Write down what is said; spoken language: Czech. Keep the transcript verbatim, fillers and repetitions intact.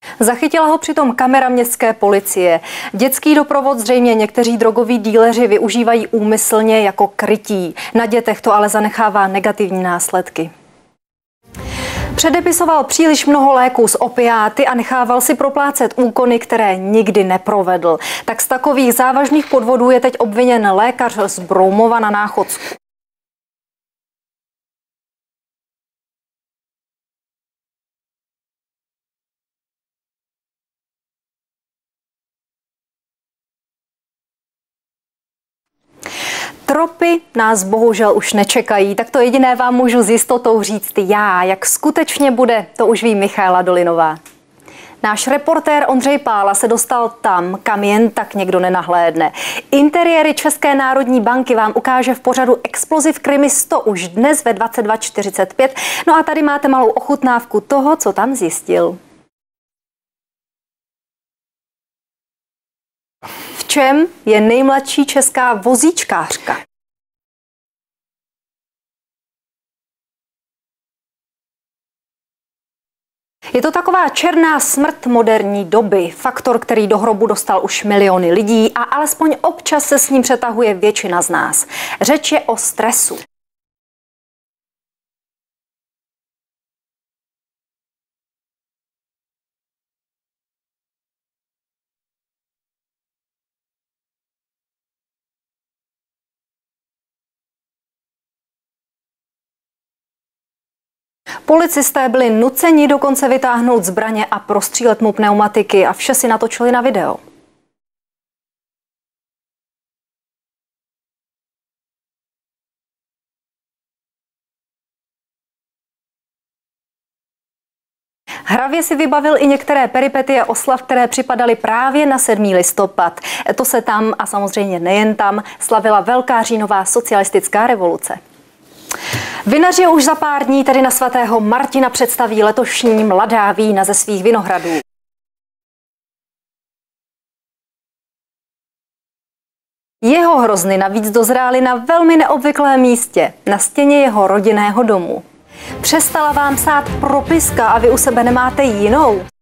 Zachytila ho přitom kamera městské policie. Dětský doprovod zřejmě někteří drogoví díleři využívají úmyslně jako krytí. Na dětech to ale zanechává negativní následky. Předepisoval příliš mnoho léků s opiáty a nechával si proplácet úkony, které nikdy neprovedl. Tak z takových závažných podvodů je teď obviněn lékař z Broumova na Náchodsku. Tropy nás bohužel už nečekají, tak to jediné vám můžu s jistotou říct já. Jak skutečně bude, to už ví Michaela Dolinová. Náš reportér Ondřej Pála se dostal tam, kam jen tak někdo nenahlédne. Interiéry České národní banky vám ukáže v pořadu Exploziv Krimi sto už dnes ve dvacet dva čtyřicet pět. No a tady máte malou ochutnávku toho, co tam zjistil. V čem je nejmladší česká vozíčkářka? Je to taková černá smrt moderní doby, faktor, který do hrobu dostal už miliony lidí a alespoň občas se s ním přetahuje většina z nás. Řeč je o stresu. Policisté byli nuceni dokonce vytáhnout zbraně a prostřílet mu pneumatiky a vše si natočili na video. Hravě si vybavil i některé peripetie oslav, které připadaly právě na sedmý listopad. To se tam, a samozřejmě nejen tam, slavila velká říjnová socialistická revoluce. Vinaři už za pár dní tedy na svatého Martina představí letošní mladá vína ze svých vinohradů. Jeho hrozny navíc dozrály na velmi neobvyklém místě, na stěně jeho rodinného domu. Přestala vám sát propiska a vy u sebe nemáte jinou?